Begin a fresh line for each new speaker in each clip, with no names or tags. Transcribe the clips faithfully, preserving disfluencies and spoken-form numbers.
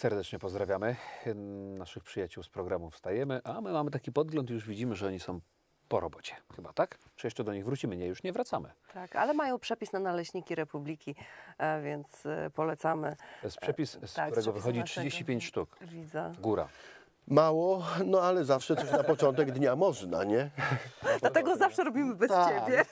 Serdecznie pozdrawiamy naszych przyjaciół z programu Wstajemy, a my mamy taki podgląd i już widzimy, że oni są po robocie. Chyba tak? Czy jeszcze do nich wrócimy? Nie, już nie wracamy.
Tak, ale mają przepis na naleśniki Republiki, więc polecamy.
To jest przepis, z
tak,
którego
z
wychodzi trzydzieści pięć sztuk.
Widzę.
Góra.
Mało, no ale zawsze coś na początek dnia można, nie?
Dlatego zawsze robimy bez
Tak.
ciebie.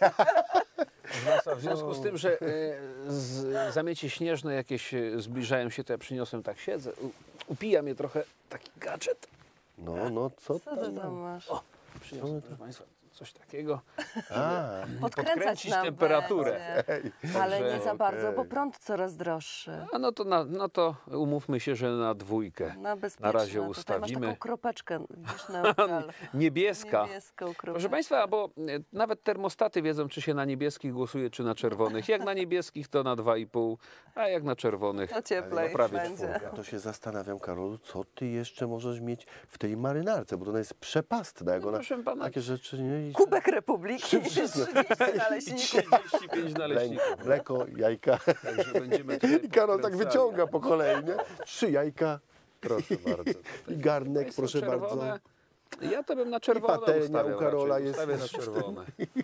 W związku z tym, że y, z, zamieci śnieżne jakieś y, zbliżają się, to ja przyniosłem, tak siedzę, u, upija mnie trochę taki gadżet.
No, no, co
Co ty
tam?
tam masz?
O, przyniosłem, proszę Państwa, coś takiego,
A,
Podkręcać
podkręcić
nam
temperaturę.
będzie. Ale nie za bardzo,
okej.
bo prąd coraz droższy.
A no to, na, no to umówmy się, że na dwójkę.
Na bezpieczne.
Na razie
Tutaj masz
ustawimy.
taką kropeczkę, widzisz, neutral.
Niebieska.
Niebieską kropeczkę.
Proszę Państwa, bo e, nawet termostaty wiedzą, czy się na niebieskich głosuje, czy na czerwonych. Jak na niebieskich, to na dwa i pół, a jak na czerwonych,
To cieplej
no prawie
będzie.
ja to się zastanawiam, Karolu, co ty jeszcze możesz mieć w tej marynarce, bo to ona jest przepastna, jak
No,
ona,
proszę pana.
takie rzeczy, nie? I
Kubek Republiki,
Wszystko.
trzydzieści naleśników.
trzydzieści pięć
Mle-
naleśników.
mleko, jajka.
Także będziemy tutaj
I Karol tak
podkręcali.
wyciąga po kolei, nie? Trzy jajka
Proszę bardzo.
i garnek,
Państwo
proszę
czerwone,
bardzo.
Ja to bym na czerwone
patelnia
ustawiał
u Karola
raczej,
jest.
ustawię na czerwone.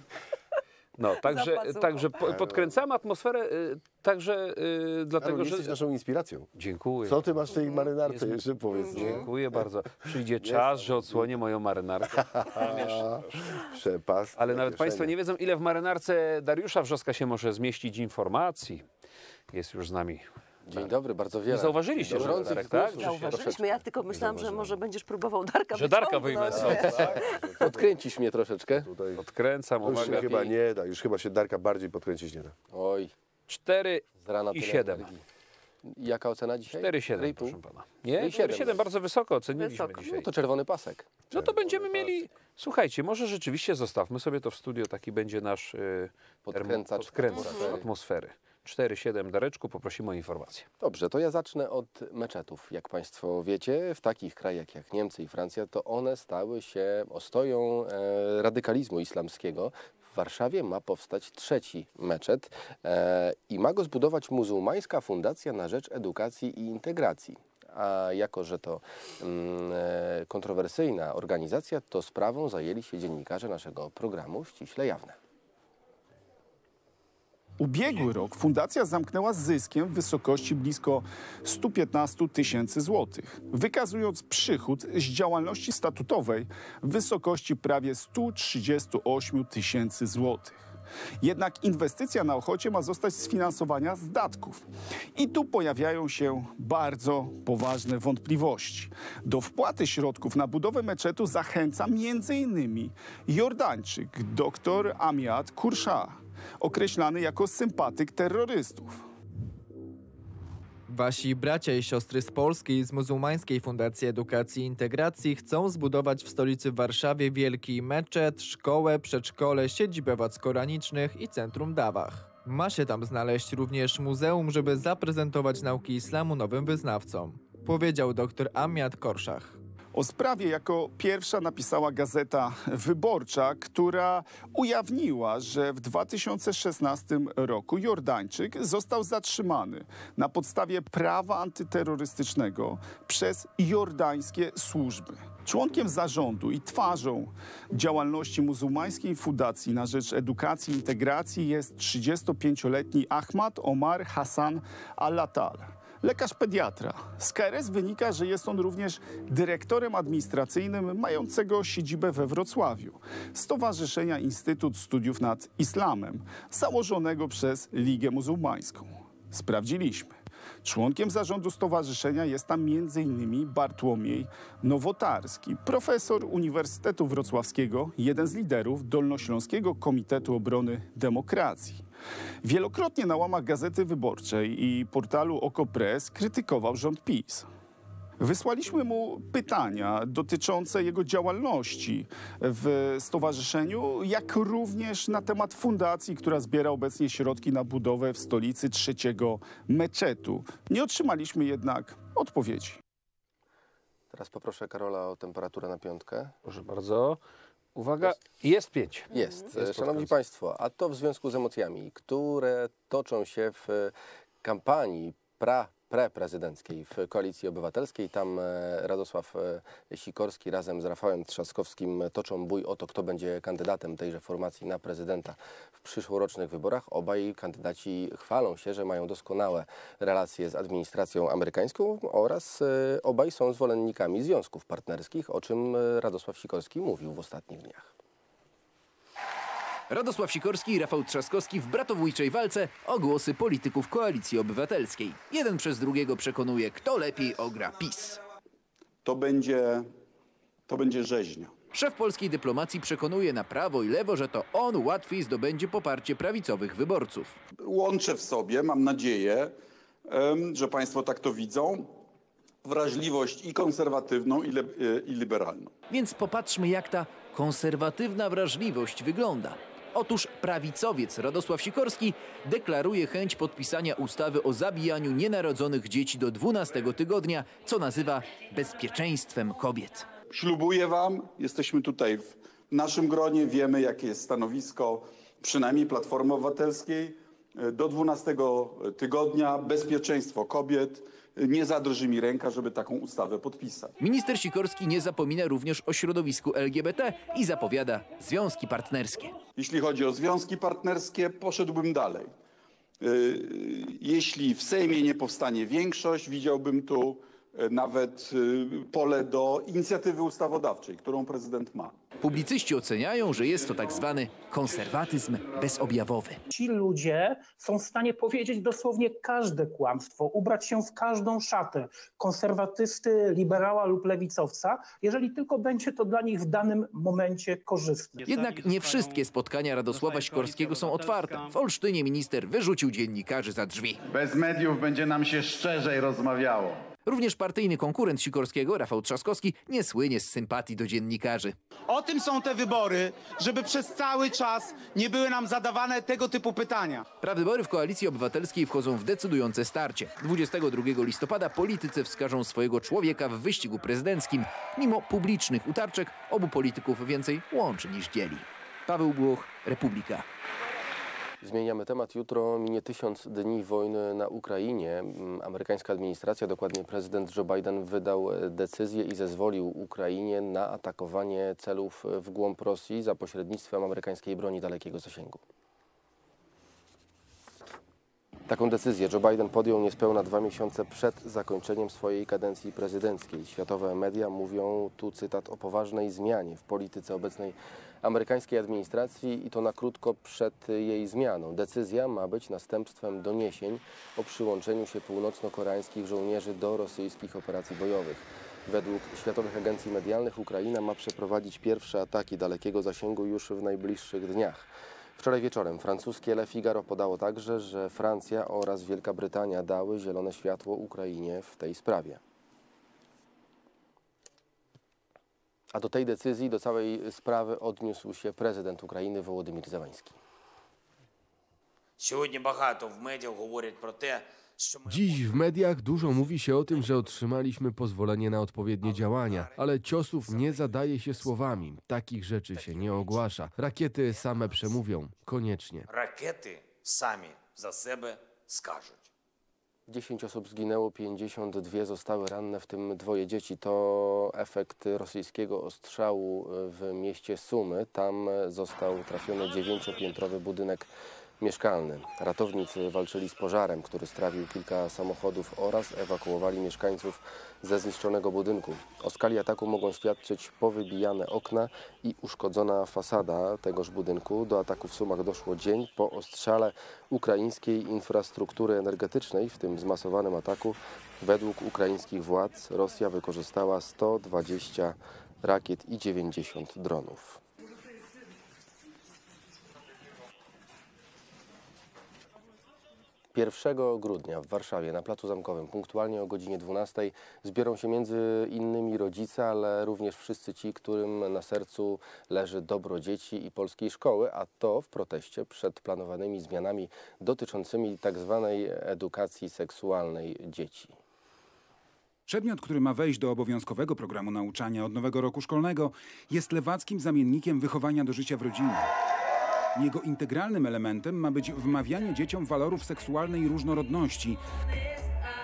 No, także,
Zapasucha.
także po, podkręcamy atmosferę, y, także y, dlatego,
Karol,
że...
jesteś naszą inspiracją.
Dziękuję.
Co ty masz w tej marynarce
Jest-
jeszcze, powiedz, nie?
Dziękuję bardzo. Przyjdzie czas, że odsłonię moją marynarkę.
A, Przepas.
Ale nawet Państwo nie wiedzą, ile w marynarce Dariusza Wrzoska się może zmieścić informacji. Jest już z nami.
Dzień dobry, bardzo wiele.
Nie zauważyliście, że
Gorących
Darek, tak?
głosów.
Zauważyliśmy, ja tylko myślałam, że może będziesz próbował Darka
Że Darka
wyciągnąć.
wyjmę sobie.
Odkręcisz mnie troszeczkę.
Tutaj
Odkręcam,
już się
uwaga.
chyba nie da, już chyba się Darka bardziej podkręcić nie da.
Oj,
cztery
z rana
i
tyle
siedem.
energii. Jaka ocena dzisiaj?
cztery siedem,
cztery i pół?
proszę pana. Nie,
cztery
cztery
siedem.
siedem, bardzo wysoko oceniliśmy
Wysoko.
dzisiaj.
No to czerwony pasek.
No to będziemy mieli... Słuchajcie, może rzeczywiście zostawmy sobie to w studio, taki będzie nasz y,
Podkręcacz
termo- podkręcacz
atmosfery.
atmosfery. cztery siedem, Dareczku, poprosimy o informację.
Dobrze, to ja zacznę od meczetów. Jak Państwo wiecie, w takich krajach jak Niemcy i Francja, to one stały się ostoją e, radykalizmu islamskiego. W Warszawie ma powstać trzeci meczet e, i ma go zbudować muzułmańska fundacja na rzecz edukacji i integracji. A jako, że to mm, e, kontrowersyjna organizacja, to sprawą zajęli się dziennikarze naszego programu Ściśle Jawne.
Ubiegły rok fundacja zamknęła z zyskiem w wysokości blisko stu piętnastu tysięcy złotych, wykazując przychód z działalności statutowej w wysokości prawie stu trzydziestu ośmiu tysięcy złotych. Jednak inwestycja na Ochocie ma zostać sfinansowana z datków. I tu pojawiają się bardzo poważne wątpliwości. Do wpłaty środków na budowę meczetu zachęca między innymi Jordańczyk dr Amiad Kurszah, określany jako sympatyk terrorystów.
Wasi bracia i siostry z Polskiej z Muzułmańskiej Fundacji Edukacji i Integracji chcą zbudować w stolicy Warszawie wielki meczet, szkołę, przedszkole, siedzibę władz koranicznych i centrum dawah. Ma się tam znaleźć również muzeum, żeby zaprezentować nauki islamu nowym wyznawcom, powiedział dr Amiad Kurszah.
O sprawie jako pierwsza napisała Gazeta Wyborcza, która ujawniła, że w dwa tysiące szesnastym roku Jordańczyk został zatrzymany na podstawie prawa antyterrorystycznego przez jordańskie służby. Członkiem zarządu i twarzą działalności muzułmańskiej fundacji na rzecz edukacji i integracji jest trzydziestopięcioletni Ahmad Omar Hassan Al-Latal. Lekarz pediatra. Z K R S wynika, że jest on również dyrektorem administracyjnym mającego siedzibę we Wrocławiu Stowarzyszenia Instytut Studiów nad Islamem, założonego przez Ligę Muzułmańską. Sprawdziliśmy. Członkiem zarządu stowarzyszenia jest tam między innymi Bartłomiej Nowotarski, profesor Uniwersytetu Wrocławskiego, jeden z liderów Dolnośląskiego Komitetu Obrony Demokracji. Wielokrotnie na łamach Gazety Wyborczej i portalu Okopres krytykował rząd PiS. Wysłaliśmy mu pytania dotyczące jego działalności w stowarzyszeniu, jak również na temat fundacji, która zbiera obecnie środki na budowę w stolicy trzeciego meczetu. Nie otrzymaliśmy jednak odpowiedzi.
Teraz poproszę Karola o temperaturę na piątkę.
Proszę bardzo. Uwaga, jest pięć.
Jest.
Jest
Szanowni
podcast.
Państwo, a to w związku z emocjami, które toczą się w kampanii pra preprezydenckiej w Koalicji Obywatelskiej. Tam Radosław Sikorski razem z Rafałem Trzaskowskim toczą bój o to, kto będzie kandydatem tejże formacji na prezydenta w przyszłorocznych wyborach. Obaj kandydaci chwalą się, że mają doskonałe relacje z administracją amerykańską oraz obaj są zwolennikami związków partnerskich, o czym Radosław Sikorski mówił w ostatnich dniach.
Radosław Sikorski i Rafał Trzaskowski w bratobójczej walce o głosy polityków Koalicji Obywatelskiej. Jeden przez drugiego przekonuje, kto lepiej ogra PiS.
To będzie, to będzie rzeźnia.
Szef polskiej dyplomacji przekonuje na prawo i lewo, że to on łatwiej zdobędzie poparcie prawicowych wyborców.
Łączę w sobie, mam nadzieję, że państwo tak to widzą, wrażliwość i konserwatywną, i, le, i liberalną.
Więc popatrzmy, jak ta konserwatywna wrażliwość wygląda. Otóż prawicowiec Radosław Sikorski deklaruje chęć podpisania ustawy o zabijaniu nienarodzonych dzieci do dwunastego tygodnia, co nazywa bezpieczeństwem kobiet.
Ślubuję wam, jesteśmy tutaj w naszym gronie, wiemy jakie jest stanowisko przynajmniej Platformy Obywatelskiej. Do dwunastego tygodnia bezpieczeństwo kobiet. Nie zadrży mi ręka, żeby taką ustawę podpisać.
Minister Sikorski nie zapomina również o środowisku L G B T i zapowiada związki partnerskie.
Jeśli chodzi o związki partnerskie, poszedłbym dalej. Jeśli w Sejmie nie powstanie większość, widziałbym tu nawet pole do inicjatywy ustawodawczej, którą prezydent ma.
Publicyści oceniają, że jest to tak zwany konserwatyzm bezobjawowy.
Ci ludzie są w stanie powiedzieć dosłownie każde kłamstwo, ubrać się w każdą szatę konserwatysty, liberała lub lewicowca, jeżeli tylko będzie to dla nich w danym momencie korzystne.
Jednak nie wszystkie spotkania Radosława Sikorskiego są otwarte. W Olsztynie minister wyrzucił dziennikarzy za drzwi.
Bez mediów będzie nam się szczerzej rozmawiało.
Również partyjny konkurent Sikorskiego, Rafał Trzaskowski, nie słynie z sympatii do dziennikarzy.
O tym są te wybory, żeby przez cały czas nie były nam zadawane tego typu pytania.
Prawybory w Koalicji Obywatelskiej wchodzą w decydujące starcie. dwudziestego drugiego listopada politycy wskażą swojego człowieka w wyścigu prezydenckim. Mimo publicznych utarczek obu polityków więcej łączy niż dzieli. Paweł Błoch, Republika.
Zmieniamy temat. Jutro minie tysiąc dni wojny na Ukrainie. Amerykańska administracja, dokładnie prezydent Joe Biden, wydał decyzję i zezwolił Ukrainie na atakowanie celów w głąb Rosji za pośrednictwem amerykańskiej broni dalekiego zasięgu. Taką decyzję Joe Biden podjął niespełna dwa miesiące przed zakończeniem swojej kadencji prezydenckiej. Światowe media mówią tu, cytat, o poważnej zmianie w polityce obecnej amerykańskiej administracji i to na krótko przed jej zmianą. Decyzja ma być następstwem doniesień o przyłączeniu się północno-koreańskich żołnierzy do rosyjskich operacji bojowych. Według światowych agencji medialnych Ukraina ma przeprowadzić pierwsze ataki dalekiego zasięgu już w najbliższych dniach. Wczoraj wieczorem francuskie Le Figaro podało także, że Francja oraz Wielka Brytania dały zielone światło Ukrainie w tej sprawie. A do tej decyzji, do całej sprawy odniósł się prezydent Ukrainy Wołodymyr Zełański.
Dziś w mediach dużo mówi się o tym, że otrzymaliśmy pozwolenie na odpowiednie działania, ale ciosów nie zadaje się słowami. Takich rzeczy się nie ogłasza. Rakiety same przemówią. Koniecznie.
Rakiety sami za siebie skażą.
dziesięć osób zginęło, pięćdziesiąt dwie zostały ranne, w tym dwoje dzieci. To efekt rosyjskiego ostrzału w mieście Sumy. Tam został trafiony dziewięciopiętrowy budynek mieszkalny. Ratownicy walczyli z pożarem, który strawił kilka samochodów oraz ewakuowali mieszkańców ze zniszczonego budynku. O skali ataku mogą świadczyć powybijane okna i uszkodzona fasada tegoż budynku. Do ataku w Sumach doszło dzień po ostrzale ukraińskiej infrastruktury energetycznej. W tym zmasowanym ataku według ukraińskich władz Rosja wykorzystała sto dwadzieścia rakiet i dziewięćdziesiąt dronów. pierwszego grudnia w Warszawie na Placu Zamkowym punktualnie o godzinie dwunastej zbiorą się między innymi rodzice, ale również wszyscy ci, którym na sercu leży dobro dzieci i polskiej szkoły, a to w proteście przed planowanymi zmianami dotyczącymi tak zwanej edukacji seksualnej dzieci.
Przedmiot, który ma wejść do obowiązkowego programu nauczania od nowego roku szkolnego, jest lewackim zamiennikiem wychowania do życia w rodzinie. Jego integralnym elementem ma być wmawianie dzieciom walorów seksualnej różnorodności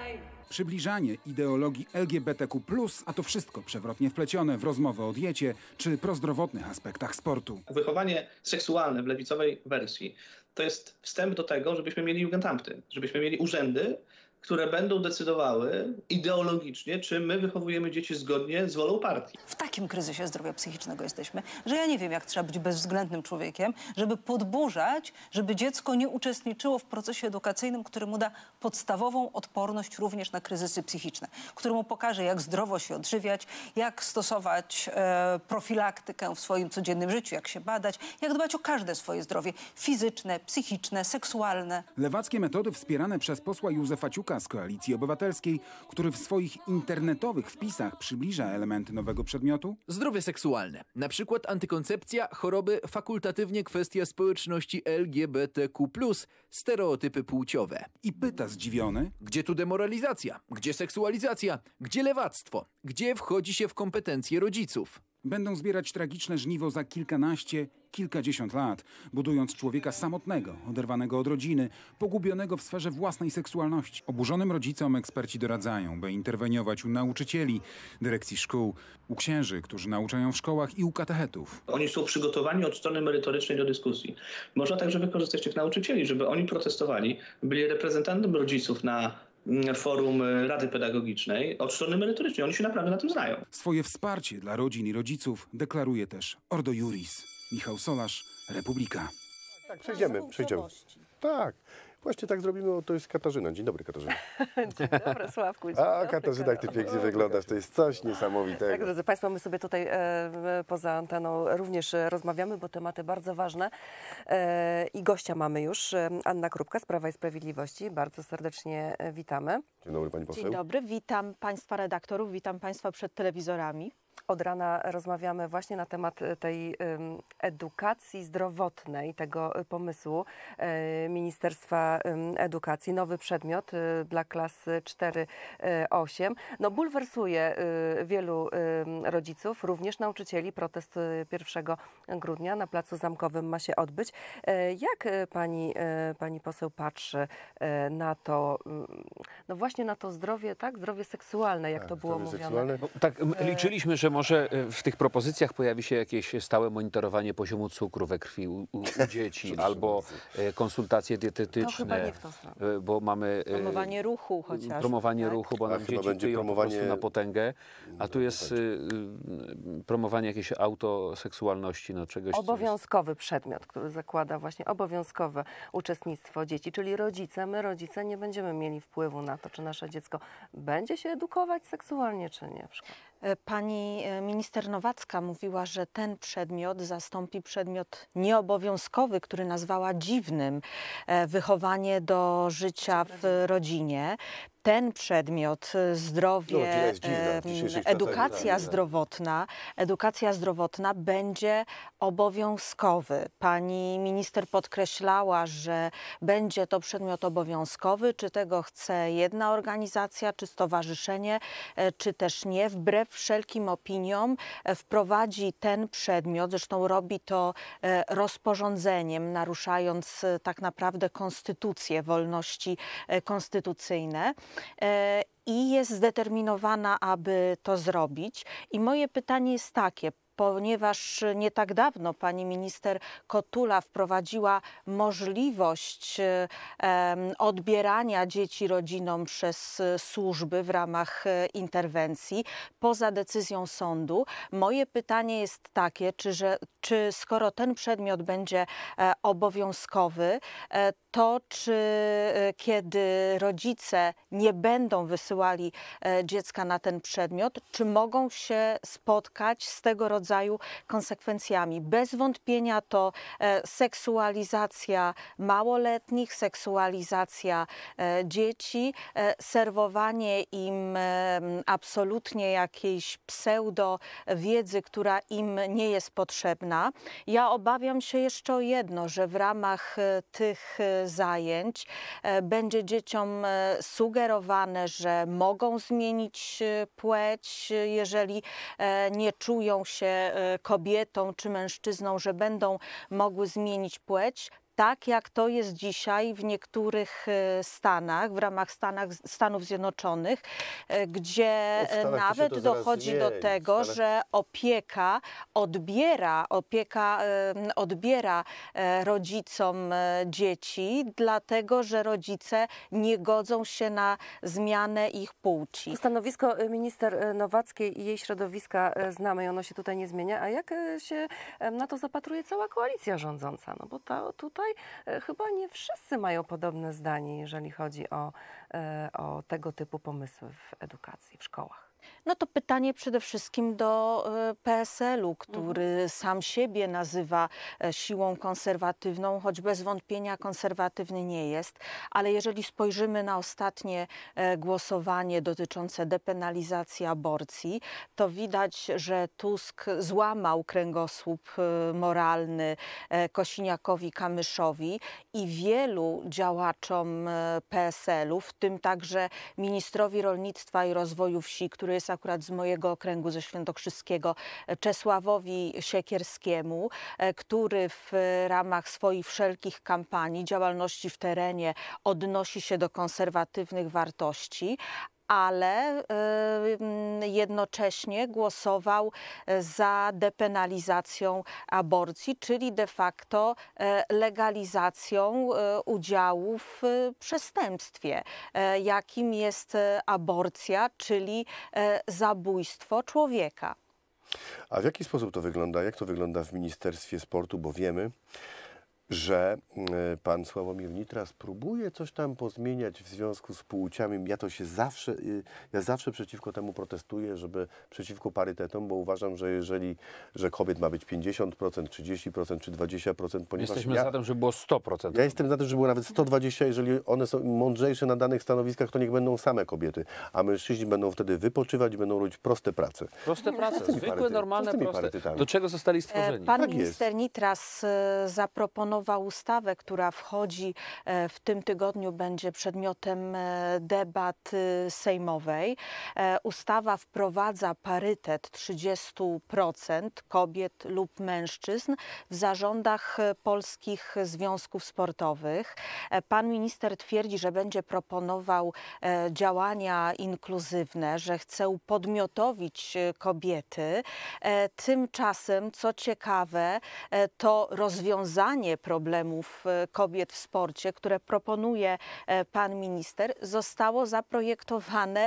Przybliżanie ideologii L G B T Q plus, a to wszystko przewrotnie wplecione w rozmowę o diecie czy prozdrowotnych aspektach sportu.
Wychowanie seksualne w lewicowej wersji to jest wstęp do tego, żebyśmy mieli Jugendamty, żebyśmy mieli urzędy, które będą decydowały ideologicznie, czy my wychowujemy dzieci zgodnie z wolą partii.
W takim kryzysie zdrowia psychicznego jesteśmy, że ja nie wiem, jak trzeba być bezwzględnym człowiekiem, żeby podburzać, żeby dziecko nie uczestniczyło w procesie edukacyjnym, który mu da podstawową odporność również na kryzysy psychiczne, który mu pokaże, jak zdrowo się odżywiać, jak stosować e, profilaktykę w swoim codziennym życiu, jak się badać, jak dbać o każde swoje zdrowie fizyczne, psychiczne, seksualne.
Lewackie metody wspierane przez posła Józefa Ciuka z Koalicji Obywatelskiej, który w swoich internetowych wpisach przybliża elementy nowego przedmiotu?
Zdrowie seksualne. Na przykład antykoncepcja, choroby, fakultatywnie kwestia społeczności L G B T Q plus, stereotypy płciowe.
I pyta zdziwiony:
gdzie tu demoralizacja? Gdzie seksualizacja? Gdzie lewactwo? Gdzie wchodzi się w kompetencje rodziców?
Będą zbierać tragiczne żniwo za kilkanaście, kilkadziesiąt lat, budując człowieka samotnego, oderwanego od rodziny, pogubionego w sferze własnej seksualności. Oburzonym rodzicom eksperci doradzają, by interweniować u nauczycieli, dyrekcji szkół, u księży, którzy nauczają w szkołach i u katechetów.
Oni są przygotowani od strony merytorycznej do dyskusji. Można także wykorzystać tych nauczycieli, żeby oni protestowali, byli reprezentantem rodziców na forum Rady Pedagogicznej od strony merytorycznej. Oni się naprawdę na tym znają.
Swoje wsparcie dla rodzin i rodziców deklaruje też Ordo Iuris. Michał Solarz, Republika.
Tak, przejdziemy, przejdziemy. Tak, właśnie tak zrobimy, bo to jest Katarzyna. Dzień dobry, Katarzyna.
Dzień dobry, Sławku. Dzień
A,
dobry,
Katarzyna, jak ty pięknie wyglądasz, to jest coś niesamowitego.
Tak, drodzy Państwo, my sobie tutaj e, poza anteną również rozmawiamy, bo tematy bardzo ważne. E, I gościa mamy już, Anna Krupka z Prawa i Sprawiedliwości. Bardzo serdecznie witamy.
Dzień dobry, pani poseł.
Dzień dobry, witam Państwa redaktorów, witam Państwa przed telewizorami.
Od rana rozmawiamy właśnie na temat tej um, edukacji zdrowotnej, tego pomysłu e, Ministerstwa um, Edukacji. Nowy przedmiot e, dla klas cztery osiem. No, bulwersuje e, wielu e, rodziców, również nauczycieli. Protest pierwszego grudnia na Placu Zamkowym ma się odbyć. E, jak pani, e, pani poseł patrzy e, na to, no właśnie na to zdrowie, tak? Zdrowie seksualne, jak
tak,
to było mówione.
No, tak, liczyliśmy, że może w tych propozycjach pojawi się jakieś stałe monitorowanie poziomu cukru we krwi u, u, u dzieci albo konsultacje dietetyczne.
To chyba nie w tą stronę.
Bo mamy
promowanie ruchu chociaż.
Promowanie
tak?
ruchu, bo nam
A
dzieci
będzie
piją
promowanie...
po prostu na potęgę, a tu jest y, y, promowanie jakiejś autoseksualności, no czegoś.
Obowiązkowy przedmiot, który zakłada właśnie obowiązkowe uczestnictwo dzieci, czyli rodzice, my rodzice nie będziemy mieli wpływu na to, czy nasze dziecko będzie się edukować seksualnie, czy nie w szkole.
Pani minister Nowacka mówiła, że ten przedmiot zastąpi przedmiot nieobowiązkowy, który nazwała dziwnym, wychowanie do życia w rodzinie. Ten przedmiot, zdrowie,
no,
edukacja zdrowotna, edukacja zdrowotna będzie obowiązkowy. Pani minister podkreślała, że będzie to przedmiot obowiązkowy. Czy tego chce jedna organizacja, czy stowarzyszenie, czy też nie. Wbrew wszelkim opiniom wprowadzi ten przedmiot, zresztą robi to rozporządzeniem, naruszając tak naprawdę konstytucję, wolności konstytucyjne. I jest zdeterminowana, aby to zrobić. I moje pytanie jest takie, ponieważ nie tak dawno pani minister Kotula wprowadziła możliwość e, odbierania dzieci rodzinom przez służby w ramach interwencji poza decyzją sądu. Moje pytanie jest takie, czy, że, czy skoro ten przedmiot będzie e, obowiązkowy, e, to czy e, kiedy rodzice nie będą wysyłali e, dziecka na ten przedmiot, czy mogą się spotkać z tego rodzaju konsekwencjami. Bez wątpienia to e, seksualizacja małoletnich, seksualizacja e, dzieci, e, serwowanie im e, absolutnie jakiejś pseudo wiedzy, która im nie jest potrzebna. Ja obawiam się jeszcze o jedno, że w ramach e, tych e, zajęć e, będzie dzieciom e, sugerowane, że mogą zmienić e, płeć, jeżeli e, nie czują się kobietą czy mężczyzną, że będą mogły zmienić płeć. tak jak to jest dzisiaj w niektórych stanach, w ramach Stanach, Stanów Zjednoczonych, gdzie nawet dochodzi do tego, że opieka odbiera, opieka odbiera rodzicom dzieci, dlatego że rodzice nie godzą się na zmianę ich płci.
Stanowisko minister Nowackiej i jej środowiska znamy i ono się tutaj nie zmienia. A jak się na to zapatruje cała koalicja rządząca? No bo to, tutaj chyba nie wszyscy mają podobne zdanie, jeżeli chodzi o, o tego typu pomysły w edukacji, w szkołach.
No to pytanie przede wszystkim do P S L-u, który mhm. sam siebie nazywa siłą konserwatywną, choć bez wątpienia konserwatywny nie jest. Ale jeżeli spojrzymy na ostatnie głosowanie dotyczące depenalizacji aborcji, to widać, że Tusk złamał kręgosłup moralny Kosiniakowi-Kamyszowi i wielu działaczom P S L-u, w tym także ministrowi rolnictwa i rozwoju wsi, który jest akurat z mojego okręgu ze Świętokrzyskiego, Czesławowi Siekierskiemu, który w ramach swoich wszelkich kampanii, działalności w terenie odnosi się do konserwatywnych wartości, ale jednocześnie głosował za depenalizacją aborcji, czyli de facto legalizacją udziału w przestępstwie, jakim jest aborcja, czyli zabójstwo człowieka.
A w jaki sposób to wygląda? Jak to wygląda w Ministerstwie Sportu? Bo wiemy, że pan Sławomir Nitras próbuje coś tam pozmieniać w związku z płciami. Ja to się zawsze, ja zawsze przeciwko temu protestuję, żeby przeciwko parytetom, bo uważam, że jeżeli, że kobiet ma być pięćdziesiąt procent, trzydzieści procent czy dwadzieścia procent, ponieważ
jesteśmy
ja,
za tym, żeby było sto procent.
Ja jestem za tym, żeby było nawet sto dwadzieścia, jeżeli one są mądrzejsze na danych stanowiskach, to niech będą same kobiety, a mężczyźni będą wtedy wypoczywać i będą robić proste prace.
Proste prace, zwykłe, normalne, proste. Do czego zostali stworzeni?
Pan
tak
minister
jest.
Nitras zaproponował ustawę, która wchodzi w tym tygodniu, będzie przedmiotem debat sejmowej. Ustawa wprowadza parytet trzydzieści procent kobiet lub mężczyzn w zarządach polskich związków sportowych. Pan minister twierdzi, że będzie proponował działania inkluzywne, że chce upodmiotowić kobiety. Tymczasem, co ciekawe, to rozwiązanie problemów kobiet w sporcie, które proponuje pan minister, zostało zaprojektowane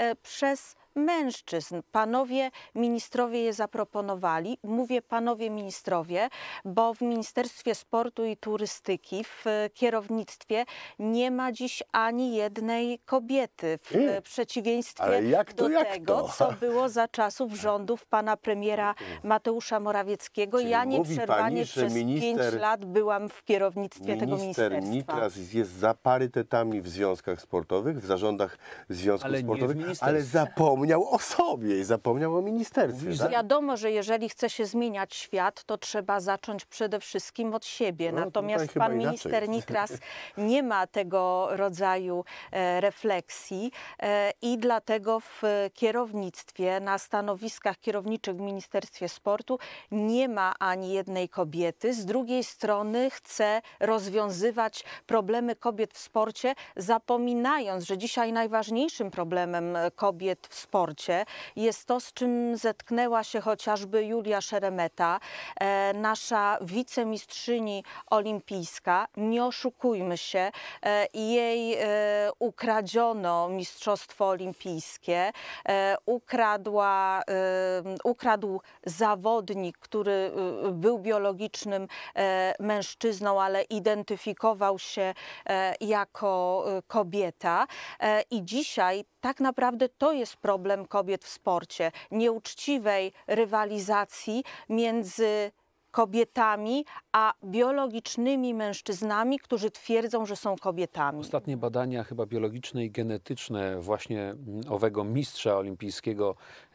przez mężczyzn. Panowie ministrowie je zaproponowali. Mówię panowie ministrowie, bo w Ministerstwie Sportu i Turystyki w kierownictwie nie ma dziś ani jednej kobiety. W hmm. przeciwieństwie
Ale jak to,
do
jak
tego,
to?
co było za czasów rządów pana premiera Mateusza Morawieckiego.
Czyli
ja
mówi
nieprzerwanie
pani, że
przez
minister-
pięć lat byłam w kierownictwie tego
Minister
ministerstwa.
Nitras jest za parytetami w związkach sportowych, w zarządach związków
Ale nie w
sportowych,
ministerstwie.
ale zapomniał o sobie i zapomniał o ministerstwie. Tak?
Wiadomo, że jeżeli chce się zmieniać świat, to trzeba zacząć przede wszystkim od siebie.
No,
Natomiast
tutaj chyba
pan minister
inaczej.
Nitras nie ma tego rodzaju e, refleksji e, i dlatego w kierownictwie, na stanowiskach kierowniczych w Ministerstwie Sportu nie ma ani jednej kobiety. Z drugiej strony chce rozwiązywać problemy kobiet w sporcie, zapominając, że dzisiaj najważniejszym problemem kobiet w sporcie jest to, z czym zetknęła się chociażby Julia Szeremeta, e, nasza wicemistrzyni olimpijska. Nie oszukujmy się, e, jej e, ukradziono mistrzostwo olimpijskie, e, ukradła, e, ukradł zawodnik, który e, był biologicznym e, mężczyzną, ale identyfikował się e, jako e, kobieta e, i dzisiaj tak naprawdę to jest problem kobiet w sporcie. Nieuczciwej rywalizacji między kobietami, a biologicznymi mężczyznami, którzy twierdzą, że są kobietami.
Ostatnie badania chyba biologiczne i genetyczne właśnie owego mistrza olimpijskiego,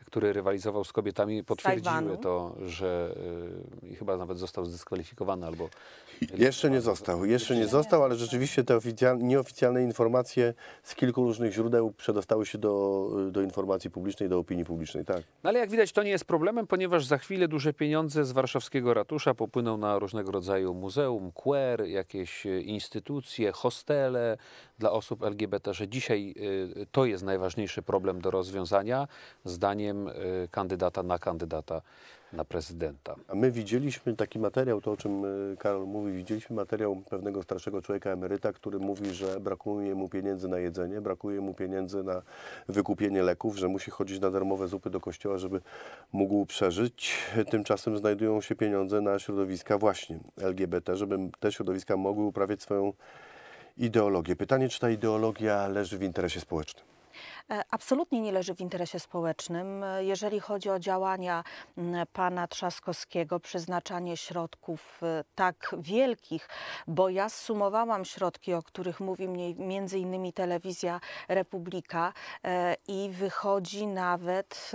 który rywalizował z kobietami, potwierdziły
Tajwanu.
to, że y, chyba nawet został zdyskwalifikowany albo...
Jeszcze nie został, jeszcze nie został, ale rzeczywiście te oficjal, nieoficjalne informacje z kilku różnych źródeł przedostały się do, do informacji publicznej, do opinii publicznej, tak.
No ale jak widać, to nie jest problemem, ponieważ za chwilę duże pieniądze z warszawskiego ratusza popłyną na różnego rodzaju muzeum, queer, jakieś instytucje, hostele dla osób L G B T, że dzisiaj y, to jest najważniejszy problem do rozwiązania, zdaniem y, kandydata na kandydata na prezydenta.
A my widzieliśmy taki materiał, to o czym Karol mówi, widzieliśmy materiał pewnego starszego człowieka, emeryta, który mówi, że brakuje mu pieniędzy na jedzenie, brakuje mu pieniędzy na wykupienie leków, że musi chodzić na darmowe zupy do kościoła, żeby mógł przeżyć. Tymczasem znajdują się pieniądze na środowiska właśnie L G B T, żeby te środowiska mogły uprawiać swoją ideologię. Pytanie, czy ta ideologia leży w interesie społecznym?
Absolutnie nie leży w interesie społecznym. Jeżeli chodzi o działania pana Trzaskowskiego, przeznaczanie środków tak wielkich, bo ja zsumowałam środki, o których mówi między innymi Telewizja Republika i wychodzi nawet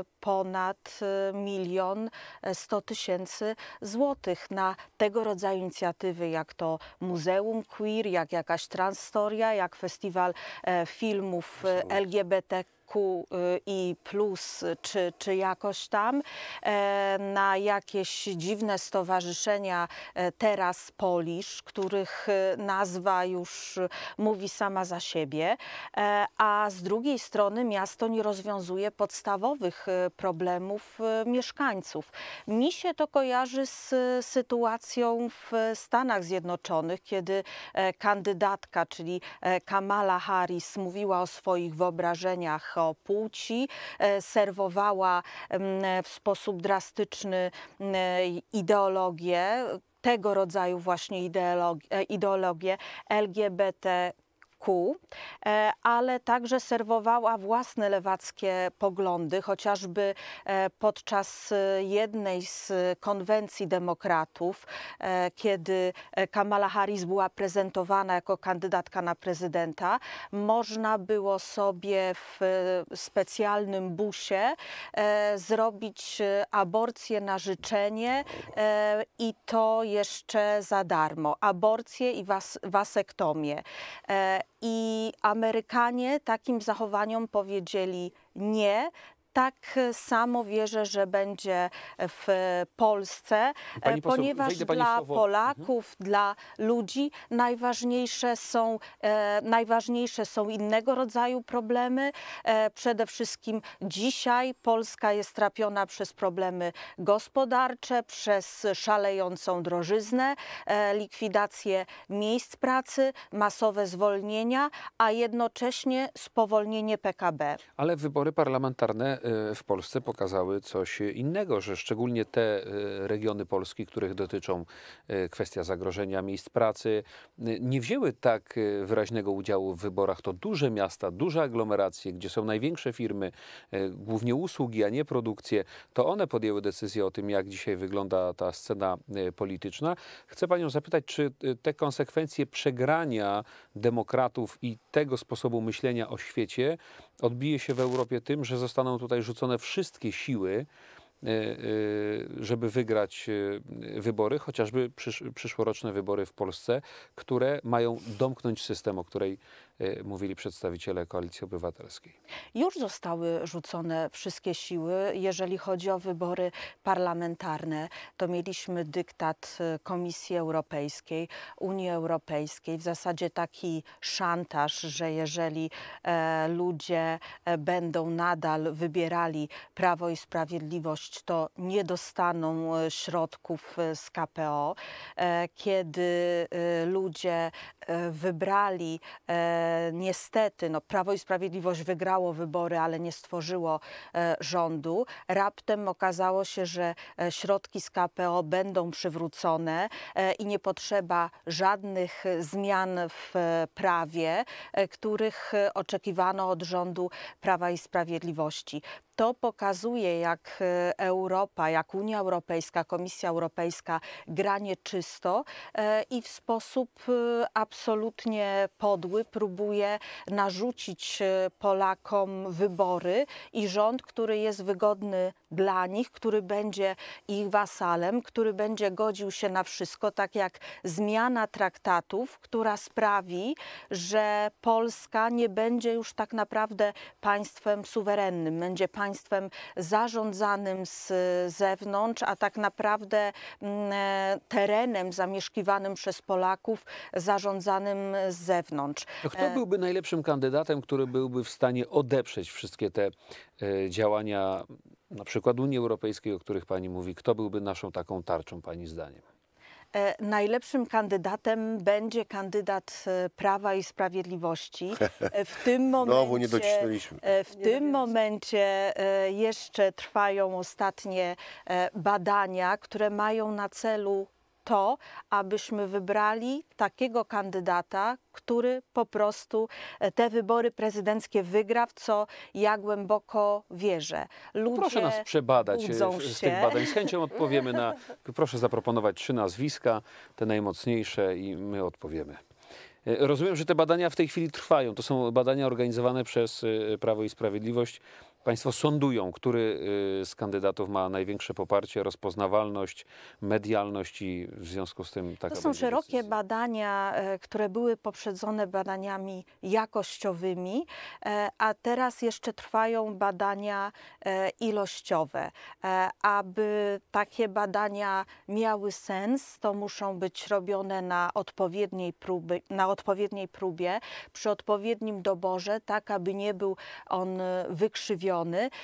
ponad milion sto tysięcy złotych na tego rodzaju inicjatywy, jak to Muzeum Queer, jak jakaś Transstoria, jak Festiwal Filmów L G B T Q i plus, czy, czy jakoś tam, na jakieś dziwne stowarzyszenia Teraz Polish, których nazwa już mówi sama za siebie, a z drugiej strony miasto nie rozwiązuje podstawowych problemów mieszkańców. Mi się to kojarzy z sytuacją w Stanach Zjednoczonych, kiedy kandydatka, czyli Kamala Harris, mówiła o swoich wyobrażeniach o płci, serwowała w sposób drastyczny ideologię, tego rodzaju właśnie ideologię, ideologię L G B T Q, ale także serwowała własne lewackie poglądy, chociażby podczas jednej z konwencji demokratów, kiedy Kamala Harris była prezentowana jako kandydatka na prezydenta, można było sobie w specjalnym busie zrobić aborcję na życzenie i to jeszcze za darmo. Aborcję i was, wasektomię. I Amerykanie takim zachowaniom powiedzieli nie. Tak samo wierzę, że będzie w Polsce,
Pani poseł,
ponieważ
wejdę pani
dla
słowo.
Polaków, mhm. dla ludzi najważniejsze są, e, najważniejsze są innego rodzaju problemy. E, przede wszystkim dzisiaj Polska jest trapiona przez problemy gospodarcze, przez szalejącą drożyznę, e, likwidację miejsc pracy, masowe zwolnienia, a jednocześnie spowolnienie P K B.
Ale wybory parlamentarne w Polsce pokazały coś innego, że szczególnie te regiony Polski, których dotyczą kwestia zagrożenia miejsc pracy, nie wzięły tak wyraźnego udziału w wyborach. To duże miasta, duże aglomeracje, gdzie są największe firmy, głównie usługi, a nie produkcje. To one podjęły decyzję o tym, jak dzisiaj wygląda ta scena polityczna. Chcę panią zapytać, czy te konsekwencje przegrania demokratów i tego sposobu myślenia o świecie odbije się w Europie tym, że zostaną tutaj rzucone wszystkie siły, żeby wygrać wybory, chociażby przysz, przyszłoroczne wybory w Polsce, które mają domknąć system, o której mówili przedstawiciele Koalicji Obywatelskiej.
Już zostały rzucone wszystkie siły. Jeżeli chodzi o wybory parlamentarne, to mieliśmy dyktat Komisji Europejskiej, Unii Europejskiej, w zasadzie taki szantaż, że jeżeli e, ludzie będą nadal wybierali Prawo i Sprawiedliwość, to nie dostaną środków z K P O. E, kiedy e, ludzie e, wybrali e, niestety, no, Prawo i Sprawiedliwość wygrało wybory, ale nie stworzyło e, rządu. Raptem okazało się, że e, środki z K P O będą przywrócone e, i nie potrzeba żadnych zmian w e, prawie, e, których e, oczekiwano od rządu Prawa i Sprawiedliwości. To pokazuje, jak Europa, jak Unia Europejska, Komisja Europejska gra nieczysto i w sposób absolutnie podły próbuje próbuje narzucić Polakom wybory i rząd, który jest wygodny dla nich, który będzie ich wasalem, który będzie godził się na wszystko, tak jak zmiana traktatów, która sprawi, że Polska nie będzie już tak naprawdę państwem suwerennym, będzie państwem zarządzanym z zewnątrz, a tak naprawdę terenem zamieszkiwanym przez Polaków, zarządzanym z zewnątrz.
To kto byłby najlepszym kandydatem, który byłby w stanie odeprzeć wszystkie te e, działania, na przykład Unii Europejskiej, o których pani mówi? Kto byłby naszą taką tarczą, pani zdaniem?
Najlepszym kandydatem będzie kandydat Prawa i Sprawiedliwości. W tym momencie,
Znowu nie docisnęliśmy.
W tym momencie jeszcze trwają ostatnie badania, które mają na celu to, abyśmy wybrali takiego kandydata, który po prostu te wybory prezydenckie wygra, w co ja głęboko wierzę. Ludzie
proszę nas przebadać
się.
z tych badań. Z chęcią odpowiemy na... Proszę zaproponować trzy nazwiska, te najmocniejsze, i my odpowiemy. Rozumiem, że te badania w tej chwili trwają. To są badania organizowane przez Prawo i Sprawiedliwość. Państwo sądują, który z kandydatów ma największe poparcie, rozpoznawalność, medialność, i w związku z tym taka
To są szerokie
decyzja.
badania, które były poprzedzone badaniami jakościowymi, a teraz jeszcze trwają badania ilościowe. Aby takie badania miały sens, to muszą być robione na odpowiedniej, próby, na odpowiedniej próbie, przy odpowiednim doborze, tak aby nie był on wykrzywiony.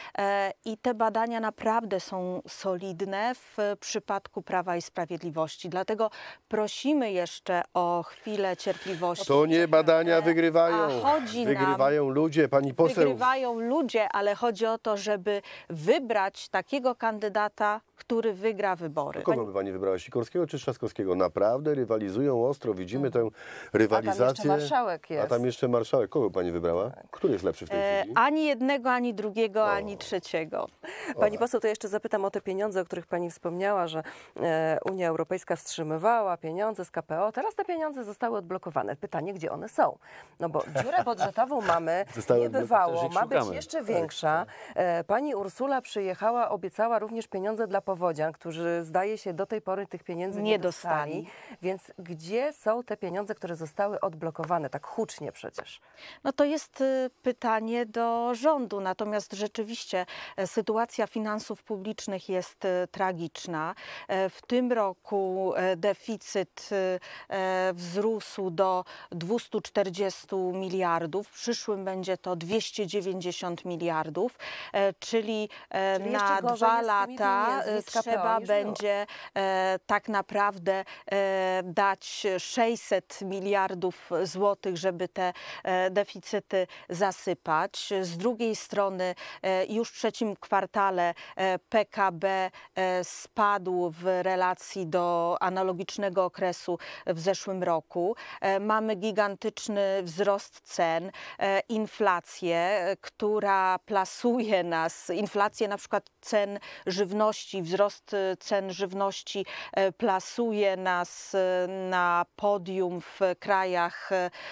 I te badania naprawdę są solidne w przypadku Prawa i Sprawiedliwości. Dlatego prosimy jeszcze o chwilę cierpliwości.
To nie badania wygrywają.
A chodzi
wygrywają
nam,
ludzie, pani poseł.
Wygrywają ludzie, ale chodzi o to, żeby wybrać takiego kandydata, który wygra wybory.
Kogo by pani wybrała? Sikorskiego czy Trzaskowskiego? Naprawdę rywalizują ostro. Widzimy tę rywalizację.
A tam jeszcze marszałek jest.
A tam jeszcze marszałek. Kogo by pani wybrała? Który jest lepszy w tej chwili?
E, ani jednego, ani drugiego, o. ani trzeciego.
Pani poseł, to jeszcze zapytam o te pieniądze, o których pani wspomniała, że e, Unia Europejska wstrzymywała pieniądze z K P O. Teraz te pieniądze zostały odblokowane. Pytanie, gdzie one są? No bo dziurę budżetową mamy niebywało, ma być jeszcze większa. E, pani Ursula przyjechała, obiecała również pieniądze dla powodzian, którzy zdaje się do tej pory tych pieniędzy nie, nie dostali. dostali. Więc gdzie są te pieniądze, które zostały odblokowane tak hucznie przecież?
No to jest y, pytanie do rządu. Natomiast rzeczywiście y, sytuacja finansów publicznych jest y, tragiczna. Y, w tym roku y, deficyt y, y, wzrósł do dwieście czterdzieści miliardów. W przyszłym będzie to dwieście dziewięćdziesiąt miliardów, y, czyli, y, czyli na dwa lata trzeba będzie e, tak naprawdę e, dać sześćset miliardów złotych, żeby te e, deficyty zasypać. Z drugiej strony e, już w trzecim kwartale e, P K B e, spadł w relacji do analogicznego okresu w zeszłym roku. E, mamy gigantyczny wzrost cen, e, inflację, która plasuje nas, inflację na przykład cen żywności, wzrost cen żywności plasuje nas na podium w krajach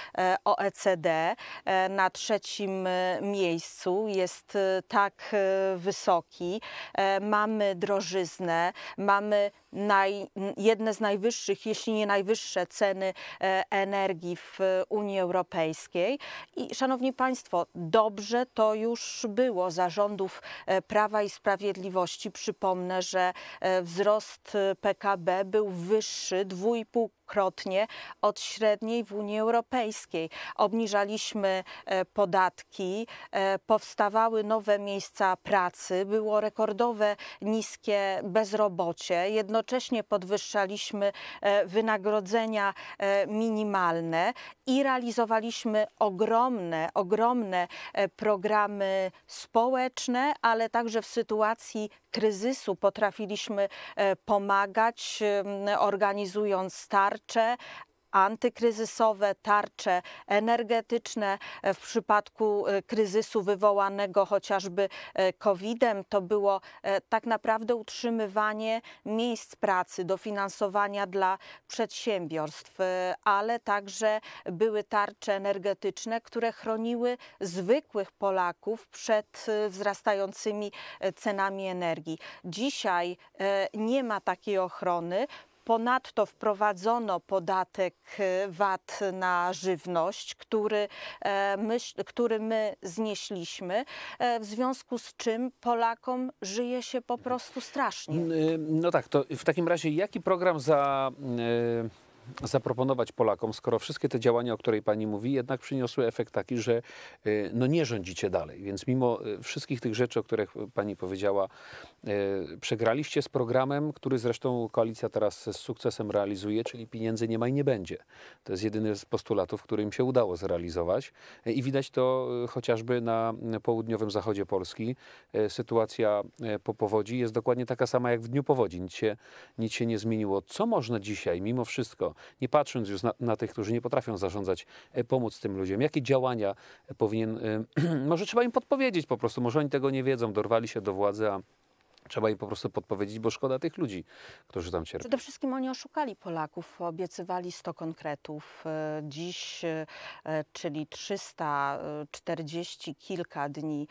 O E C D. Na trzecim miejscu jest tak wysoki. Mamy drożyznę, mamy naj, jedne z najwyższych, jeśli nie najwyższe ceny energii w Unii Europejskiej. I szanowni państwo, dobrze to już było za rządów Prawa i Sprawiedliwości. Przypomnę, że wzrost P K B był wyższy dwuipółkrotnie od średniej w Unii Europejskiej. Obniżaliśmy podatki, powstawały nowe miejsca pracy, było rekordowe niskie bezrobocie. Jednocześnie podwyższaliśmy wynagrodzenia minimalne i realizowaliśmy ogromne, ogromne programy społeczne, ale także w sytuacji kryzysu potrafiliśmy pomagać, organizując tarcze, antykryzysowe, tarcze energetyczne w przypadku kryzysu wywołanego chociażby kowidem. To było tak naprawdę utrzymywanie miejsc pracy, dofinansowania dla przedsiębiorstw, ale także były tarcze energetyczne, które chroniły zwykłych Polaków przed wzrastającymi cenami energii. Dzisiaj nie ma takiej ochrony. Ponadto wprowadzono podatek V A T na żywność, który my, który my znieśliśmy, w związku z czym Polakom żyje się po prostu strasznie.
No tak, to w takim razie jaki program za... Yy... zaproponować Polakom, skoro wszystkie te działania, o której pani mówi, jednak przyniosły efekt taki, że no nie rządzicie dalej. Więc mimo wszystkich tych rzeczy, o których pani powiedziała, przegraliście z programem, który zresztą koalicja teraz z sukcesem realizuje, czyli pieniędzy nie ma i nie będzie. To jest jedyny z postulatów, który im się udało zrealizować. I widać to chociażby na południowym zachodzie Polski. Sytuacja po powodzi jest dokładnie taka sama jak w dniu powodzi. Nic się, nic się nie zmieniło. Co można dzisiaj, mimo wszystko, nie patrząc już na, na tych, którzy nie potrafią zarządzać, pomóc tym ludziom? Jakie działania powinien, może trzeba im podpowiedzieć po prostu, może oni tego nie wiedzą, dorwali się do władzy, a trzeba im po prostu podpowiedzieć, bo szkoda tych ludzi, którzy tam cierpią.
Przede wszystkim oni oszukali Polaków, obiecywali sto konkretów. Dziś, czyli trzysta czterdzieści kilka dni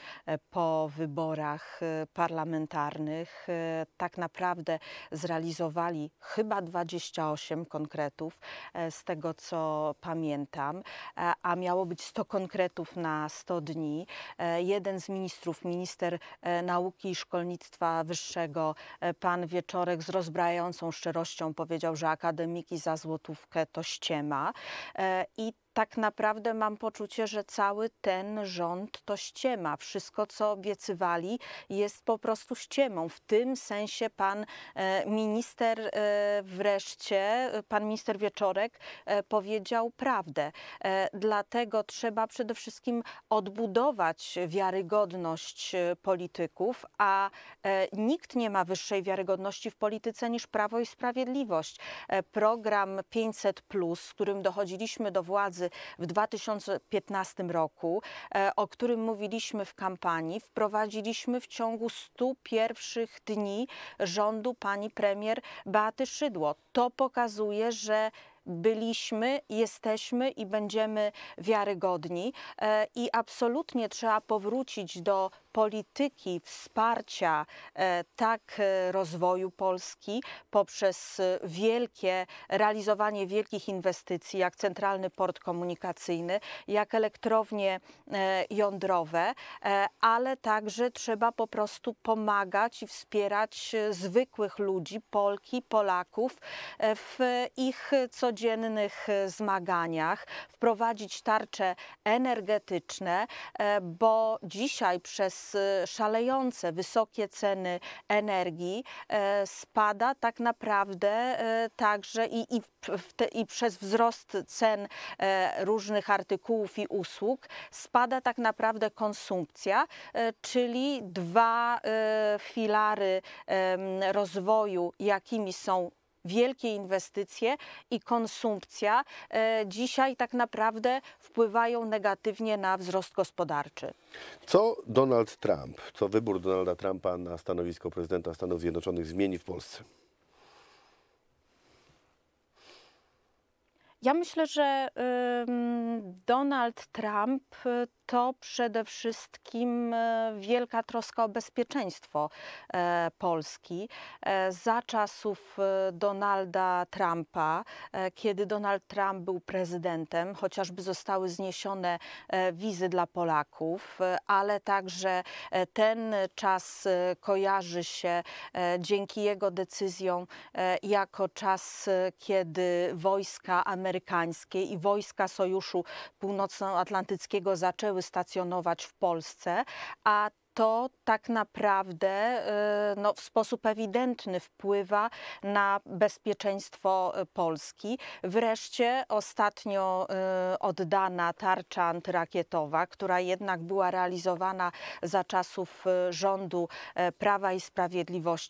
po wyborach parlamentarnych, tak naprawdę zrealizowali chyba dwadzieścia osiem konkretów, z tego co pamiętam, a miało być sto konkretów na sto dni. Jeden z ministrów, minister nauki i szkolnictwa wyższego, pan Wieczorek, z rozbrajającą szczerością powiedział, że akademiki za złotówkę to ściema. I tak naprawdę mam poczucie, że cały ten rząd to ściema. Wszystko, co obiecywali, jest po prostu ściemą. W tym sensie pan minister wreszcie, pan minister Wieczorek powiedział prawdę. Dlatego trzeba przede wszystkim odbudować wiarygodność polityków, a nikt nie ma wyższej wiarygodności w polityce niż Prawo i Sprawiedliwość. Program pięćset plus, z którym dochodziliśmy do władzy w dwa tysiące piętnastym roku, o którym mówiliśmy w kampanii, wprowadziliśmy w ciągu stu pierwszych dni rządu pani premier Beaty Szydło. To pokazuje, że byliśmy, jesteśmy i będziemy wiarygodni i absolutnie trzeba powrócić do polityki wsparcia tak rozwoju Polski poprzez wielkie, realizowanie wielkich inwestycji, jak Centralny Port Komunikacyjny, jak elektrownie jądrowe, ale także trzeba po prostu pomagać i wspierać zwykłych ludzi, Polki, Polaków w ich codziennych zmaganiach, wprowadzić tarcze energetyczne, bo dzisiaj przez szalejące, wysokie ceny energii spada tak naprawdę także i, i, te, i przez wzrost cen różnych artykułów i usług spada tak naprawdę konsumpcja, czyli dwa filary rozwoju, jakimi są wielkie inwestycje i konsumpcja, dzisiaj tak naprawdę wpływają negatywnie na wzrost gospodarczy.
Co Donald Trump, co wybór Donalda Trumpa na stanowisko prezydenta Stanów Zjednoczonych zmieni w Polsce?
Ja myślę, że Donald Trump to przede wszystkim wielka troska o bezpieczeństwo Polski. Za czasów Donalda Trumpa, kiedy Donald Trump był prezydentem, chociażby zostały zniesione wizy dla Polaków, ale także ten czas kojarzy się dzięki jego decyzjom jako czas, kiedy wojska amerykańskie i wojska Sojuszu Północnoatlantyckiego zaczęły stacjonować w Polsce, a to tak naprawdę no, w sposób ewidentny wpływa na bezpieczeństwo Polski. Wreszcie ostatnio oddana tarcza antyrakietowa, która jednak była realizowana za czasów rządu Prawa i Sprawiedliwości,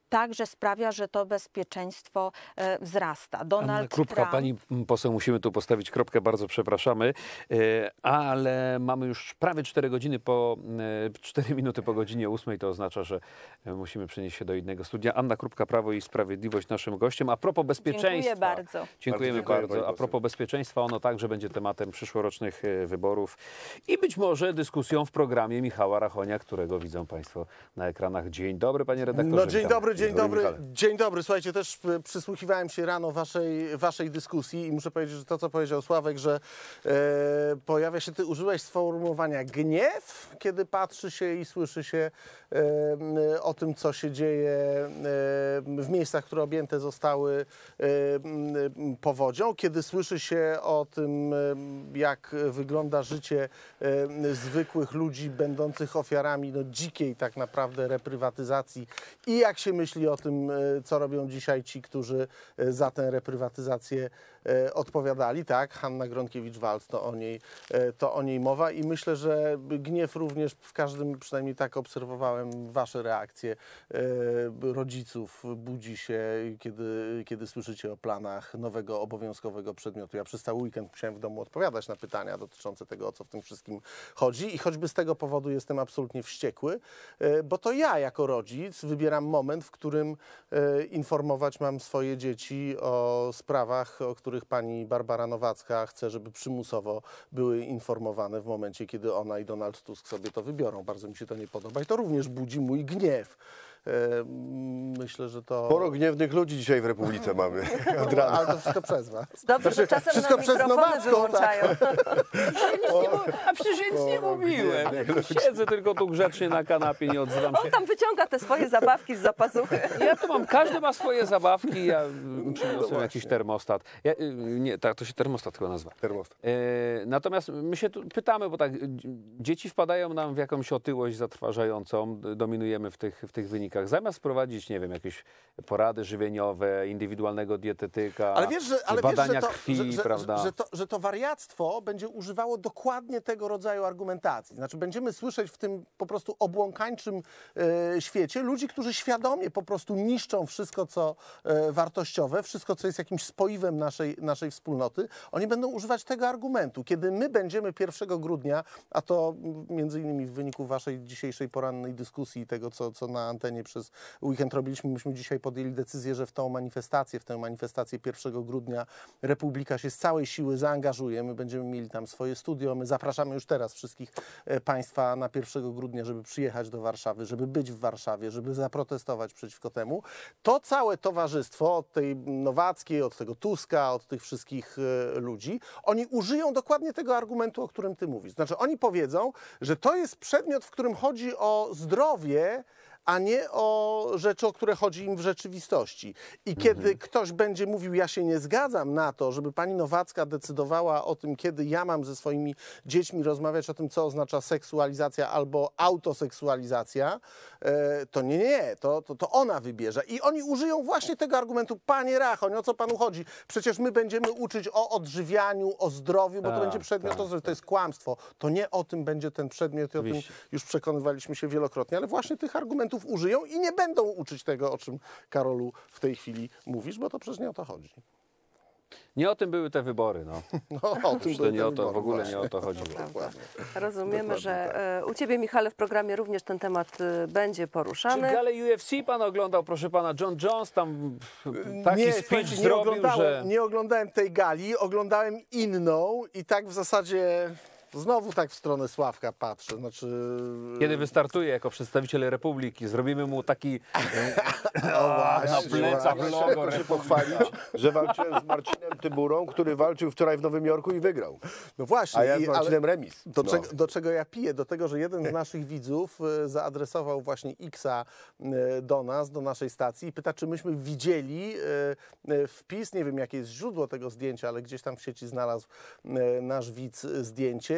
także sprawia, że to bezpieczeństwo e, wzrasta. Donald
Anna Krupka,
Trump...
pani poseł, musimy tu postawić kropkę, bardzo przepraszamy, e, ale mamy już prawie cztery godziny po, e, cztery minuty po godzinie ósmej, to oznacza, że musimy przenieść się do innego studia. Anna Krupka, Prawo i Sprawiedliwość, naszym gościem. A propos bezpieczeństwa.
Dziękuję bardzo.
Dziękujemy
bardzo.
bardzo. A propos bezpieczeństwa, ono także będzie tematem przyszłorocznych wyborów i być może dyskusją w programie Michała Rachonia, którego widzą państwo na ekranach. Dzień dobry, panie redaktorze.
No dzień
Witam.
dobry, dzień dobry,
Michale.
dzień dobry. Słuchajcie, też przysłuchiwałem się rano waszej, waszej dyskusji i muszę powiedzieć, że to, co powiedział Sławek, że e, pojawia się, ty użyłeś sformułowania gniew, kiedy patrzy się i słyszy się e, o tym, co się dzieje e, w miejscach, które objęte zostały e, powodzią, kiedy słyszy się o tym, e, jak wygląda życie e, zwykłych ludzi będących ofiarami no, dzikiej tak naprawdę reprywatyzacji i jak się myśli o tym, co robią dzisiaj ci, którzy za tę reprywatyzację odpowiadali. Tak, Hanna Gronkiewicz-Waltz, to o niej, to o niej mowa i myślę, że gniew również w każdym, przynajmniej tak obserwowałem wasze reakcje rodziców, budzi się, kiedy, kiedy słyszycie o planach nowego obowiązkowego przedmiotu. Ja przez cały weekend musiałem w domu odpowiadać na pytania dotyczące tego, o co w tym wszystkim chodzi i choćby z tego powodu jestem absolutnie wściekły, bo to ja jako rodzic wybieram moment, w którym informować mam swoje dzieci o sprawach, o których pani Barbara Nowacka chce, żeby przymusowo były informowane w momencie, kiedy ona i Donald Tusk sobie to wybiorą. Bardzo mi się to nie podoba i to również budzi mój gniew. Myślę, że to...
Sporo gniewnych ludzi dzisiaj w Republice mamy. Od rana.
Ale to wszystko przez was.
Dobrze, że czasem
wszystko
na
przez
mikrofony
Nowacką, tak.
A przecież nic nie mówiłem. Siedzę tylko tu grzecznie na kanapie, nie odzywam się.
On tam wyciąga te swoje zabawki z zapazuchy.
Ja tu mam, każdy ma swoje zabawki, ja przyniosłem jakiś termostat. Ja, nie, tak, to się termostat chyba nazywa.
Termostat.
E, natomiast my się tu pytamy, bo tak, dzieci wpadają nam w jakąś otyłość zatrważającą, dominujemy w tych, w tych wynikach. Zamiast wprowadzić, nie wiem, jakieś porady żywieniowe, indywidualnego dietetyka,
ale wiesz, że, ale
badania
wiesz, że to,
krwi,
że, że,
prawda?
Że, że, to, że to wariactwo będzie używało dokładnie tego rodzaju argumentacji. Znaczy będziemy słyszeć w tym po prostu obłąkańczym e, świecie ludzi, którzy świadomie po prostu niszczą wszystko, co e, wartościowe, wszystko, co jest jakimś spoiwem naszej, naszej wspólnoty. Oni będą używać tego argumentu. Kiedy my będziemy pierwszego grudnia, a to między innymi w wyniku waszej dzisiejszej porannej dyskusji i tego, co, co na antenie przez weekend robiliśmy, myśmy dzisiaj podjęli decyzję, że w tą manifestację, w tę manifestację pierwszego grudnia Republika się z całej siły zaangażuje. My będziemy mieli tam swoje studio. My zapraszamy już teraz wszystkich państwa na pierwszego grudnia, żeby przyjechać do Warszawy, żeby być w Warszawie, żeby zaprotestować przeciwko temu. To całe towarzystwo od tej Nowackiej, od tego Tuska, od tych wszystkich ludzi, oni użyją dokładnie tego argumentu, o którym ty mówisz. Znaczy oni powiedzą, że to jest przedmiot, w którym chodzi o zdrowie, a nie o rzeczy, o które chodzi im w rzeczywistości. I kiedy mhm. ktoś będzie mówił, ja się nie zgadzam na to, żeby pani Nowacka decydowała o tym, kiedy ja mam ze swoimi dziećmi rozmawiać o tym, co oznacza seksualizacja albo autoseksualizacja, to nie, nie, to, to, to ona wybierze. I oni użyją właśnie tego argumentu, panie Rachoń, o co panu chodzi? Przecież my będziemy uczyć o odżywianiu, o zdrowiu, bo to
tak,
będzie przedmiot
tak,
o zdrowiu.
tak.
To jest kłamstwo. To nie o tym będzie ten przedmiot i o tym już przekonywaliśmy się wielokrotnie, ale właśnie tych argumentów użyją i nie będą uczyć tego, o czym, Karolu, w tej chwili mówisz, bo to przecież nie o to chodzi.
Nie o tym były te wybory, no.
no o tym
to nie o to,
wybory,
w ogóle
właśnie.
nie o to chodziło.
Dokładnie.
Rozumiemy,
Dokładnie
że
tak.
u ciebie, Michale, w programie również ten temat będzie poruszany.
Czy galę U F C pan oglądał, proszę pana? John Jones tam taki
nie,
speech
nie
zrobił,
oglądałem,
że...
Nie oglądałem tej gali, oglądałem inną i tak w zasadzie... Znowu tak w stronę Sławka patrzę, znaczy...
Kiedy wystartuje jako przedstawiciel Republiki, zrobimy mu taki
o,
na plecach logo
się pochwalić, że walczyłem z Marcinem Tyburą, który walczył wczoraj w Nowym Jorku i wygrał.
No właśnie.
A ja z
i,
Marcinem remis.
Do,
no.
czego, do czego ja piję? Do tego, że jeden z naszych widzów zaadresował właśnie X-a do nas, do naszej stacji i pyta, czy myśmy widzieli wpis, nie wiem jakie jest źródło tego zdjęcia, ale gdzieś tam w sieci znalazł nasz widz zdjęcie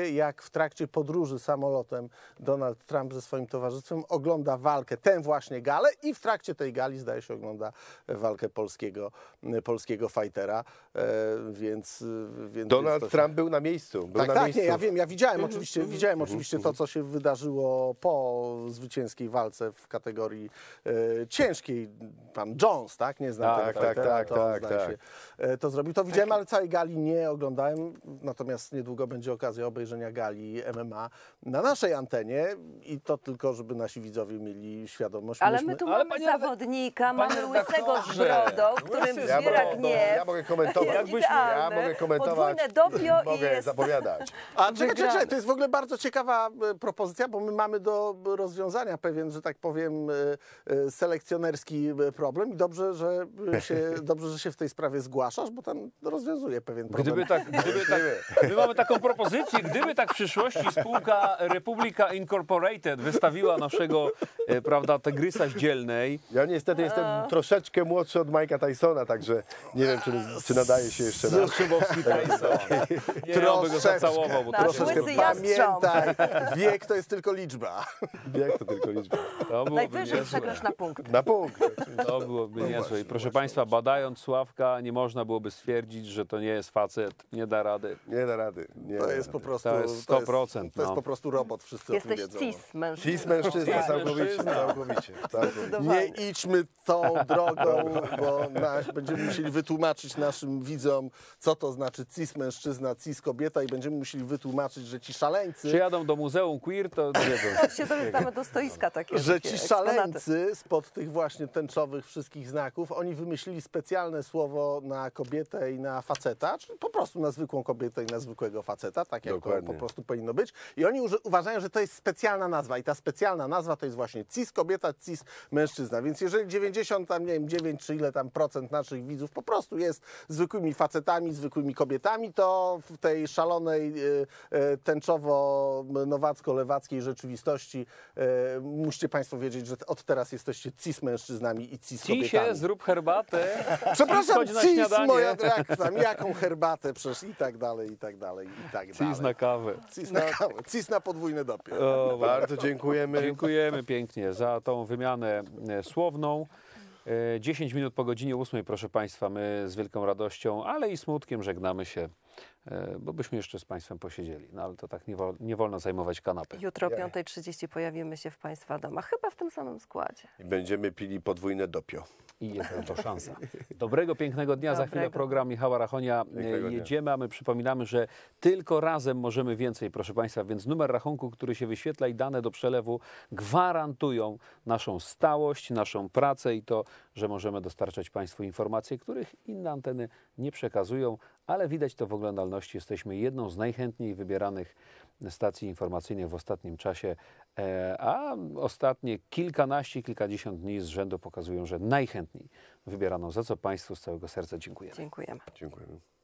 wie, jak w trakcie podróży samolotem Donald Trump ze swoim towarzystwem ogląda walkę, tę właśnie galę i w trakcie tej gali, zdaje się, ogląda walkę polskiego, polskiego fightera, e, więc, więc...
Donald
więc
Trump był na miejscu. Był
tak,
na
tak,
miejscu.
nie, ja wiem, ja widziałem oczywiście,
Mhm.
widziałem
Mhm.
oczywiście to, co się wydarzyło po zwycięskiej walce w kategorii e, ciężkiej. Pan Jones, tak? Nie znam
Tak,
tego
tak,
fightera,
tak,
to,
tak,
zdaje
tak.
się, e, to zrobił. To widziałem, ale całej gali nie oglądałem, natomiast niedługo będzie okazja obejrzenia gali M M A na naszej antenie i to tylko, żeby nasi widzowie mieli świadomość.
Ale
Myśmy...
my tu mamy zawodnika, mamy łysego z brodą, którym
Ja
wzbiera
mogę-
gniew.
Ja mogę komentować.
Jest idealny.
Ja mogę komentować.
Podwójne dopio i
Mogę
jest...
zapowiadać.
A czekaj, czekaj, czekaj, to jest w ogóle bardzo ciekawa e, propozycja, bo my mamy do rozwiązania pewien, że tak powiem, e, e, selekcjonerski e, problem i dobrze, że e, się, dobrze, że się w tej sprawie zgłaszasz, bo tam rozwiązuje pewien problem.
Gdyby tak, gdyby tak, my mamy taką propozycję, gdyby tak w przyszłości spółka Republica Incorporated wystawiła naszego, e, prawda, tygrysa z Dzielnej.
Ja niestety jestem troszeczkę młodszy od Mike'a Tysona, także nie wiem, czy, czy nadaje się jeszcze na...
Szybowski Tyson. Nie, on by go zacałował, bo
Nasz
troszeczkę...
łysy jastrząb.
Pamiętaj, wiek to jest tylko liczba.
Wiek to tylko liczba.
To byłoby
Najwyżej
niezłe.
przegrasz na punkt.
Na punkt.
To byłoby niezłe. I
właśnie,
proszę Państwa, badając Sławka, nie można byłoby stwierdzić, że to nie jest facet, nie da rady.
Nie da rady. Nie
To
da
jest
rady.
po prostu...
To jest sto procent.
To jest
no.
po prostu robot, wszyscy o tym
Jesteś
wiedzą.
cis mężczyzna.
Cis mężczyzna,
Cis
całkowicie,
mężczyzna.
całkowicie. całkowicie.
Nie idźmy tą drogą, bo nasz, będziemy musieli wytłumaczyć naszym widzom, co to znaczy cis mężczyzna, cis kobieta i będziemy musieli wytłumaczyć, że ci szaleńcy...
Przyjadą do Muzeum Queer, to wiedzą.
Chodźcie, to jest tam do stoiska takie.
że
takie
ci
eksponaty.
szaleńcy spod tych właśnie tęczowych wszystkich znaków, oni wymyślili specjalne słowo na kobietę i na faceta, czyli po prostu na zwykłą kobietę i na zwykłego faceta, tak jak
Dokładnie.
to po prostu powinno być. I oni uży- uważają, że to jest specjalna nazwa i ta specjalna nazwa to jest właśnie cis kobieta, cis mężczyzna. Więc jeżeli dziewięćdziesiąt tam, nie wiem, dziewięć czy ile tam procent naszych widzów po prostu jest zwykłymi facetami, zwykłymi kobietami, to w tej szalonej y, y, tęczowo-nowacko-lewackiej rzeczywistości y, musicie Państwo wiedzieć, że od teraz jesteście cis mężczyznami i cis kobietami.
Cisie, zrób herbatę.
Przepraszam,
Chodź na
cis,
śniadanie.
moja jak tam, jaką herbatę przecież i tak dalej, i tak dalej, i tak dalej.
Cis na kawę.
Cis na kawę, cis na podwójne dopie.
O,
Bardzo dziękujemy.
Dziękujemy pięknie za tą wymianę e, słowną. E, dziesięć minut po godzinie ósmej, proszę Państwa, my z wielką radością, ale i smutkiem żegnamy się, e, bo byśmy jeszcze z Państwem posiedzieli. No ale to tak nie, wol, nie wolno zajmować kanapy.
Jutro o piąta trzydzieści pojawimy się w Państwa domach, chyba w tym samym składzie.
I będziemy pili podwójne dopio.
I jest na to szansa. Dobrego, pięknego dnia. Za chwilę
Dobrego.
program Michała Rachonia.
Pięknego dnia.
Jedziemy, a my przypominamy, że tylko razem możemy więcej, proszę Państwa, więc numer rachunku, który się wyświetla i dane do przelewu gwarantują naszą stałość, naszą pracę i to, że możemy dostarczać Państwu informacje, których inne anteny nie przekazują, ale widać to w oglądalności. Jesteśmy jedną z najchętniej wybieranych stacji informacyjnych w ostatnim czasie, e, a ostatnie kilkanaście, kilkadziesiąt dni z rzędu pokazują, że najchętniej wybieraną, za co Państwu z całego serca dziękuję.
Dziękujemy.
Dziękujemy.